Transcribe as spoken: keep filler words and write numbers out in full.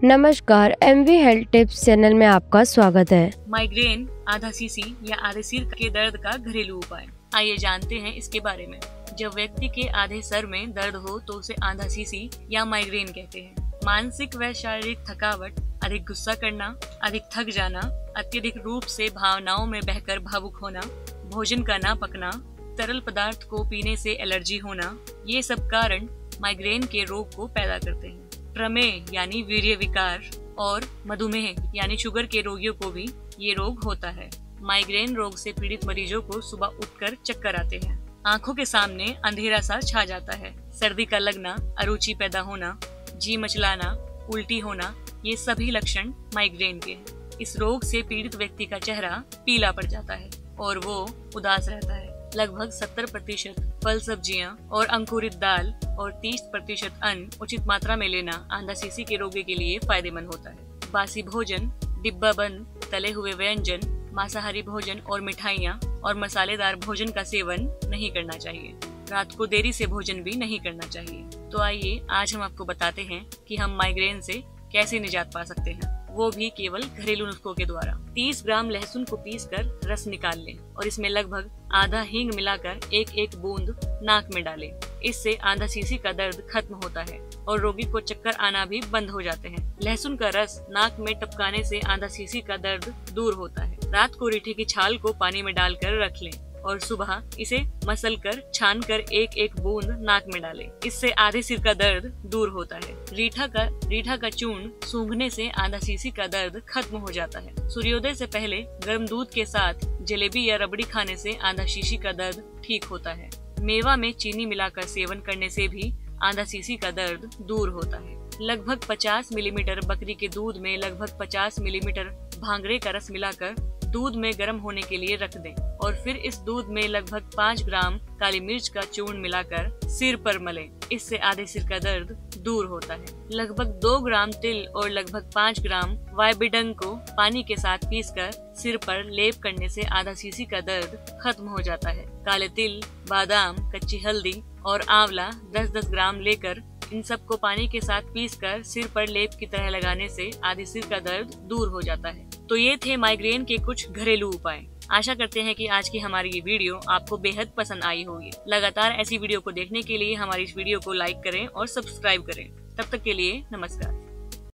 नमस्कार, MV health tips channel में आपका स्वागत है। माइग्रेन आधा सीसी या आधे सिर के दर्द का घरेलू उपाय, आइए जानते हैं इसके बारे में। जब व्यक्ति के आधे सर में दर्द हो तो उसे आधा सीसी या माइग्रेन कहते हैं। मानसिक व शारीरिक थकावट, अधिक गुस्सा करना, अधिक थक जाना, अत्यधिक रूप से भावनाओं में बहकर भावुक होना, भोजन का ना पकना, तरल पदार्थ को पीने से एलर्जी होना, ये सब कारण माइग्रेन के रोग को पैदा करते हैं। प्रमेह यानी वीर्य विकार और मधुमेह यानी शुगर के रोगियों को भी ये रोग होता है। माइग्रेन रोग से पीड़ित मरीजों को सुबह उठकर चक्कर आते हैं, आंखों के सामने अंधेरा सा छा जाता है, सर्दी का लगना, अरुचि पैदा होना, जी मचलाना, उल्टी होना, ये सभी लक्षण माइग्रेन के हैं। इस रोग से पीड़ित व्यक्ति का चेहरा पीला पड़ जाता है और वो उदास रहता है। लगभग सत्तर प्रतिशत फल सब्जियां और अंकुरित दाल और तीस प्रतिशत अन्न उचित मात्रा में लेना आधा सीसी के रोगी के लिए फायदेमंद होता है। बासी भोजन, डिब्बा बंद तले हुए व्यंजन, मांसाहारी भोजन और मिठाइयाँ और मसालेदार भोजन का सेवन नहीं करना चाहिए। रात को देरी से भोजन भी नहीं करना चाहिए। तो आइए आज हम आपको बताते हैं कि हम माइग्रेन से कैसे निजात पा सकते हैं, वो भी केवल घरेलू नुस्खों के द्वारा। तीस ग्राम लहसुन को पीसकर रस निकाल लें और इसमें लगभग आधा हींग मिलाकर एक एक बूंद नाक में डालें। इससे आधा सीसी का दर्द खत्म होता है और रोगी को चक्कर आना भी बंद हो जाते हैं। लहसुन का रस नाक में टपकाने से आधा सीसी का दर्द दूर होता है। रात को रीठे की छाल को पानी में डालकर रख लें और सुबह इसे मसल कर छान कर एक एक बूंद नाक में डालें। इससे आधे सिर का दर्द दूर होता है। रीठा का रीठा का चूर्ण सूंघने से आधा सीसी का दर्द खत्म हो जाता है। सूर्योदय से पहले गर्म दूध के साथ जलेबी या रबड़ी खाने से आधा सीसी का दर्द ठीक होता है। मेवा में चीनी मिलाकर सेवन करने से भी आधा सीसी का दर्द दूर होता है। लगभग पचास मिलीमीटर बकरी के दूध में लगभग पचास मिलीमीटर भांगड़े का रस मिलाकर दूध में गर्म होने के लिए रख दें और फिर इस दूध में लगभग पाँच ग्राम काली मिर्च का चूर्ण मिलाकर सिर पर मलें। इससे आधे सिर का दर्द दूर होता है। लगभग दो ग्राम तिल और लगभग पाँच ग्राम वाइबिडंग को पानी के साथ पीसकर सिर पर लेप करने से आधा सीसी का दर्द खत्म हो जाता है। काले तिल, बादाम, कच्ची हल्दी और आंवला दस दस ग्राम लेकर इन सबको पानी के साथ पीसकर सिर पर लेप की तरह लगाने से आधे सिर का दर्द दूर हो जाता है। तो ये थे माइग्रेन के कुछ घरेलू उपाय। आशा करते हैं कि आज की हमारी ये वीडियो आपको बेहद पसंद आई होगी। लगातार ऐसी वीडियो को देखने के लिए हमारी इस वीडियो को लाइक करें और सब्सक्राइब करें। तब तक के लिए नमस्कार।